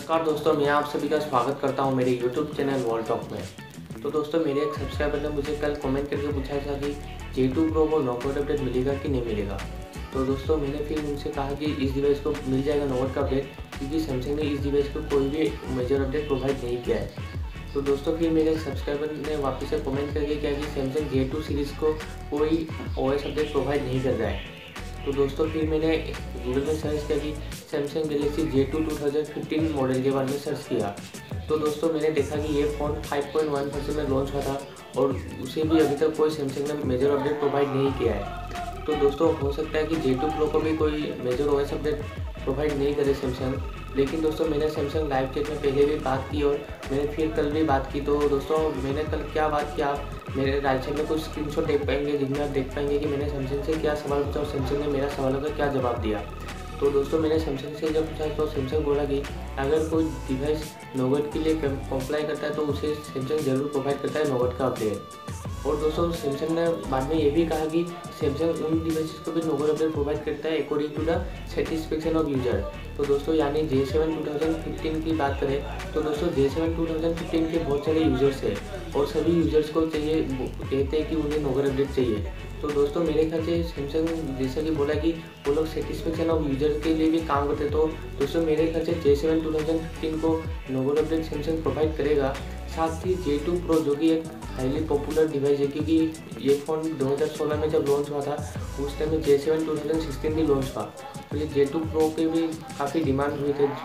नमस्कार दोस्तों, मैं आप सभी का स्वागत करता हूं मेरे YouTube चैनल वॉल टॉक में। तो दोस्तों, मेरे एक सब्सक्राइबर ने मुझे कल कमेंट करके पूछा था कि J2 Pro को नोगट अपडेट मिलेगा कि नहीं मिलेगा। तो दोस्तों, मैंने फिर उनसे कहा कि इस डिवाइस को मिल जाएगा नोगट का अपडेट, क्योंकि सैमसंग ने इस डिवाइस को कोई भी मेजर अपडेट प्रोवाइड नहीं किया है। तो दोस्तों, फिर मेरे सब्सक्राइबर ने वापस से कमेंट करके किया कि सैमसंग J2 सीरीज़ को कोई OS अपडेट प्रोवाइड नहीं कर रहा है। तो दोस्तों, फिर मैंने गूगल में सर्च किया कि सैमसंग गैलेक्सी J2 2015 मॉडल के बारे में सर्च किया। तो दोस्तों, मैंने देखा कि ये फ़ोन 5.1% में लॉन्च हुआ था और उसे भी अभी तक कोई सैमसंग ने मेजर अपडेट प्रोवाइड नहीं किया है। तो दोस्तों, हो सकता है कि J2 Pro को भी कोई मेजर OS अपडेट प्रोवाइड नहीं करे सैमसंग। लेकिन दोस्तों, मैंने सैमसंग लाइव चैट में पहले भी बात की और मैंने फिर कल भी बात की। तो दोस्तों, मैंने कल क्या बात की, आप मेरे राइट साइड में कुछ स्क्रीनशॉट देख पाएंगे, जिनमें आप देख पाएंगे कि मैंने सैमसंग से क्या सवाल पूछा और सैमसंग ने मेरा सवालों का क्या जवाब दिया। तो दोस्तों, मैंने सैमसंग से जब पूछा तो सैमसंग बोला कि अगर कोई डिवाइस नोगट के लिए कंप्लाई करता है तो उसे सैमसंग जरूर प्रोवाइड करता है नोगट का अपडेट। और दोस्तों, सैमसंग ने बाद में ये भी कहा कि सैमसंग उन डिवाइसेस को भी नोगट अपडेट प्रोवाइड करता है according to the satisfaction of user. तो दोस्तों, यानी J7 2015 की बात करें तो दोस्तों J7 2015 के बहुत सारे यूजर्स हैं और सभी यूजर्स को चाहिए, कहते हैं कि उन्हें नोगट अपडेट चाहिए। तो दोस्तों, मेरे ख्याल से सैमसंग जैसा कि बोला कि वो लोग सेटिस्फेक्शन ऑफ यूजर के लिए भी काम करते। तो दोस्तों, मेरे ख्याल से J7 2015 को नोगट अपडेट सैमसंग प्रोवाइड करेगा। साथ ही J2 Pro, जो कि एक हाईली पॉपुलर डिवाइस है, क्योंकि ये फ़ोन 2016 में जब लॉन्च हुआ था उस टाइम में J7 2016 भी लॉन्च हुआ। तो ये J2 Pro के भी काफ़ी डिमांड हुई थे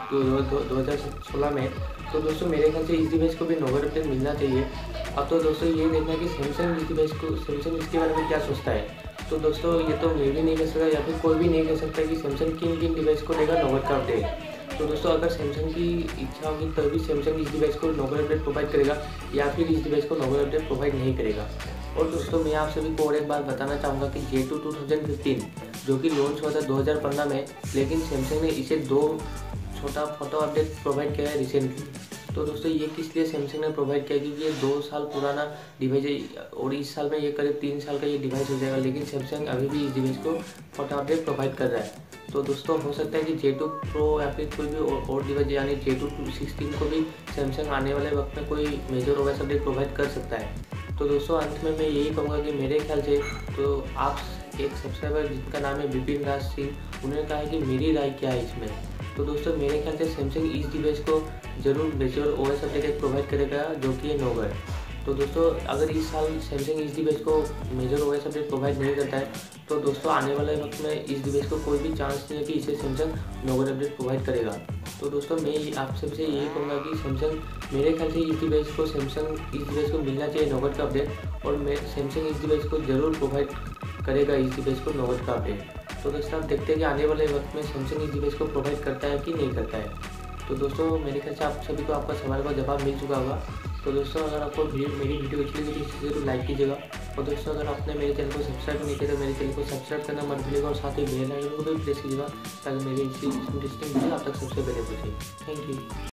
2016 में। तो दोस्तों, मेरे ख्याल से इस डिवाइस को भी नोगट अपडेट मिलना चाहिए। अब तो दोस्तों, ये देखना है कि सैमसंग इसके बारे में क्या सोचता है। तो दोस्तों, ये तो मैं भी नहीं कह सकता या फिर कोई भी नहीं कह सकता कि सैमसंग किन किन डिवाइस को देगा नोगट का अपडेट। तो दोस्तों, अगर सैमसंग की इच्छा होगी तभी सैमसंग इस डिवाइस को नोगट अपडेट प्रोवाइड करेगा या फिर इस डिवाइस को नोगट अपडेट प्रोवाइड नहीं करेगा। और दोस्तों, मैं आप सभी को और एक बात बताना चाहूँगा कि J2 2015 जो कि लॉन्च हुआ था 2015 में, लेकिन सैमसंग ने इसे 2 छोटा फोटो अपडेट प्रोवाइड किया है रिसेंटली। तो दोस्तों, ये किस लिए सैमसंग ने प्रोवाइड किया, क्योंकि ये 2 साल पुराना डिवाइस है और इस साल में ये करीब 3 साल का ये डिवाइस हो जाएगा, लेकिन सैमसंग अभी भी इस डिवाइस को फोटो अपडेट प्रोवाइड कर रहा है। तो दोस्तों, हो सकता है कि J2 Pro या फिर कोई भी और डिवाइस यानी J2 16 को भी सैमसंग आने वाले वक्त में कोई मेजर OS अपडेट प्रोवाइड कर सकता है। तो दोस्तों, अंत में मैं यही कहूँगा कि मेरे ख्याल से तो आप एक सब्सक्राइबर जिनका नाम है विपिन राज सिंह, उन्होंने कहा है कि मेरी राय क्या है इसमें। तो दोस्तों, मेरे ख्याल से सैमसंग इस डिवाइस को जरूर मेजर OS अपडेट प्रोवाइड करेगा, जो कि है नोगट। तो दोस्तों, अगर इस साल सैमसंग इस डिवाइस को मेजर OS अपडेट प्रोवाइड नहीं करता है तो दोस्तों, आने वाले वक्त में इस डिवाइस को कोई भी चांस नहीं है कि इसे सैमसंग नोगट अपडेट प्रोवाइड करेगा। तो दोस्तों, मैं आप सबसे यही कहूँगा कि सैमसंग मेरे ख्याल से इस डिवाइस को मिलना चाहिए नोगट का अपडेट, और सैमसंग इस डिवाइस को ज़रूर प्रोवाइड करेगा इस डिवाइस को नोगट का अपडेट। तो दोस्तों, आप देखते हैं कि आने वाले वक्त में सैमसंग इस डिवाइस को प्रोवाइड करता है कि नहीं करता है। तो दोस्तों, मेरे ख्याल से आप सभी को आपका सवाल का जवाब मिल चुका होगा। तो दोस्तों, अगर आपको मेरी वीडियो अच्छी लगी तो इसे जरूर लाइक कीजिएगा। और दोस्तों, अगर आपने मेरे चैनल को सब्सक्राइब नहीं किया तो मेरे चैनल को सब्सक्राइब करना मत भूलिएगा और साथ ही बेल आइकन को भी प्रेस कीजिएगा, ताकि मेरी इंटरेस्टिंग वीडियो आप तक सबसे पहले पहुंचे। Thank you.